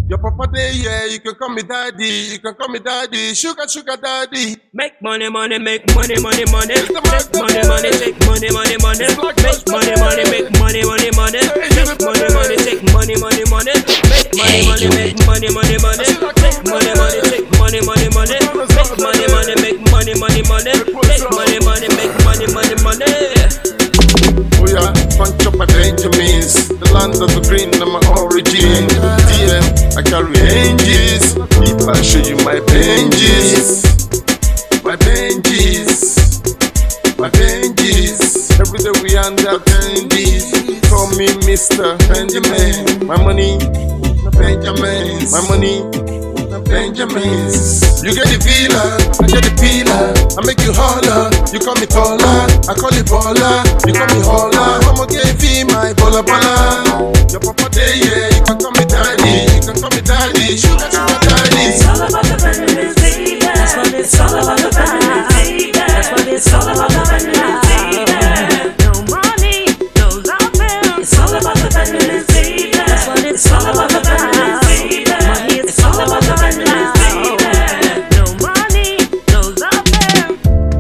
Your papa day, yeah, you can call me daddy, you can call me daddy, sugar, sugar daddy. Make money, money, make money, money, money. Take money, money, take money, money, money. Make money, money, make money, money, money. Take money, money, take money, money, money. Make money, money, make money, money, money. Take money, money, take money, money, money. Make money, money, make money, money, money. Take money, money, make money, money, money. Oh yeah, punch up my Benjamins, the land of the green and my origin. DM, I carry angels. If I show you my Benjis, my Benjis, my Benjis. Every day we hand out Benjis. Call me Mr. Benjamin. My money, my Benjamins. My money, my Benjamins. You get the feeler, I get the peeler. I make you holler, you call me taller. I call you baller, you call me holler. I'ma give you my baller baller. Your papa day, yeah, you can call me daddy, you can call me daddy, sugar sugar daddy. It's all about the Benjamin, baby. That's what it's all about, the Benjamin, baby. That's what it's all about, the Benjamin, baby. No money, no loving. It's all about the Benjamin, baby. That's what it's all about, the Benjamin, baby. Money, it's all about the Benjamin, baby. No money, no loving.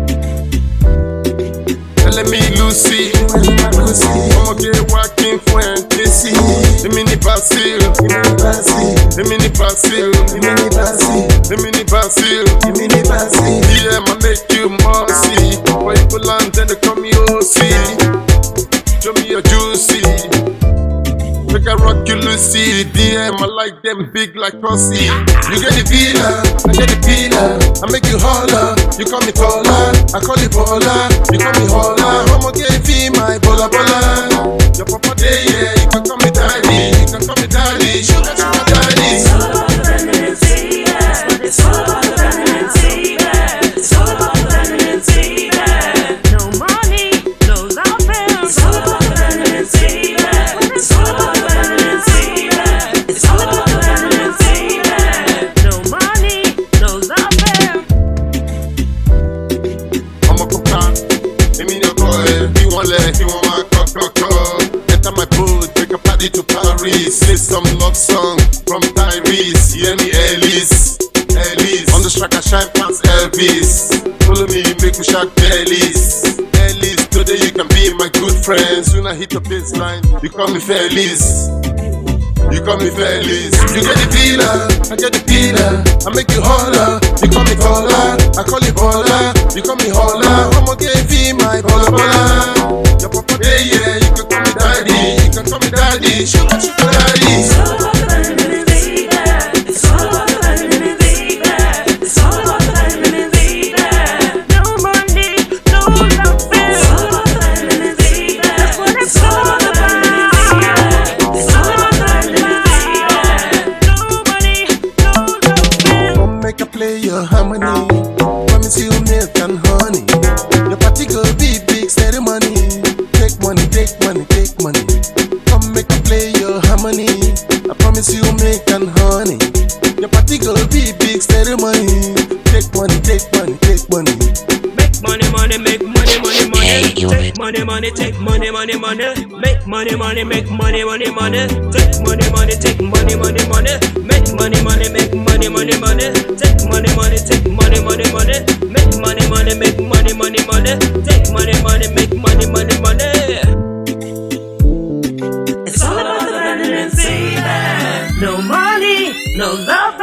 Let me Lucy, I'ma get working for NTC. The mini Basil, the mini Basil, the mini Basil, the mini Basil, the mini Basil. Yeah, I make you mossy. Why you land and they call me OC? Show me your juicy. Make I rock you Lucy. DM, I like them big like Pussy. You get the feeler, I get the peeler. I make you holler, you call me taller. I call you baller, you call me holler. I'ma give you my baller baller. Your papa day, yeah, you can call me daddy, you can call me daddy, sugar sugar daddy. It's all about the Benjamin, baby. It's all about the Benjamin, baby. It's all about the Benjamin, baby. No money, no loving. It's all about the Benjamin, baby. It's all about the Benjamin, baby. It's all about the Benjamin, baby. No money, no loving. I'm a cocaine, I mean your boy. You want leg, you want my cock. Enter my boat, take a party to Paris. Play some love song from Tyrese. Hear me, Ellis. On the track I shine past Elvis. Follow me, make me shake Ellis. Today you can be my good friend. Soon I hit the baseline, you call me Felis. You call me Felis. You get the feeler, I get the peeler. I make you holler, you call me taller. I call you baller, you call me holler. I'ma give you my baller baller. Your papa day, yeah, you can call me daddy, you can call me daddy, sugar sugar daddy. It's all about the Benjamin, baby. It's all about the Benjamin, baby. It's all about the Benjamin, baby. No money, no loving. It's all about the Benjamin, baby. That's what it's all about, the Benjamin, baby. It's all about the Benjamin, baby. No money, no loving. Come make a play your harmony. Promise you milk and honey. Your party go be big, steady money. Take money, take money, take money. Come make a play your harmony. I promise you milk and honey. Your party go be big, steady money. Take money, take money, take money. Make money, money, make money, money, money. Take money, money, take money, money, money. Make money, money, make money, money, money. Take money, money, take money, money, money. Make money, money, make money, money, money. Take money, money, take money, money, money. Make money, money, make money, money, money. Take money, money, make money, money, money. It's all about the Benjamin, baby. No money, no love.